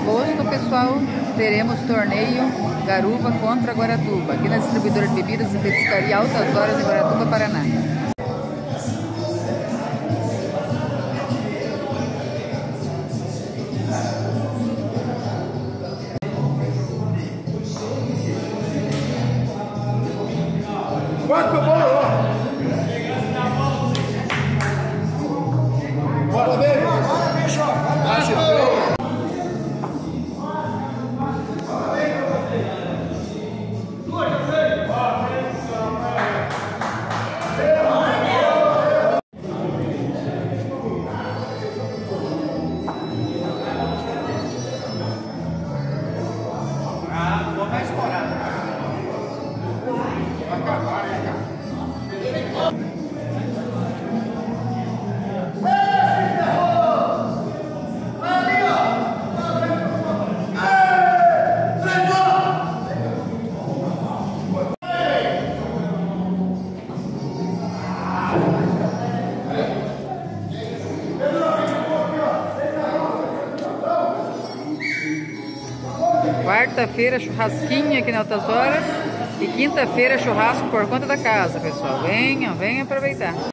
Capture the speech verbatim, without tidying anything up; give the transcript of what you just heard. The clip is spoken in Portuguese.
agosto, pessoal, teremos torneio Garuva contra Guaratuba, aqui na distribuidora de bebidas e petiscaria Altas Horas em Guaratuba, Paraná. Quatro bola! Bora, beijo! Bora, bicho! Bora, vai estourar. Vai acabar, né, cara? Quarta-feira, churrasquinho aqui na Altas Horas. E quinta-feira, churrasco por conta da casa, pessoal. Venham, venham aproveitar.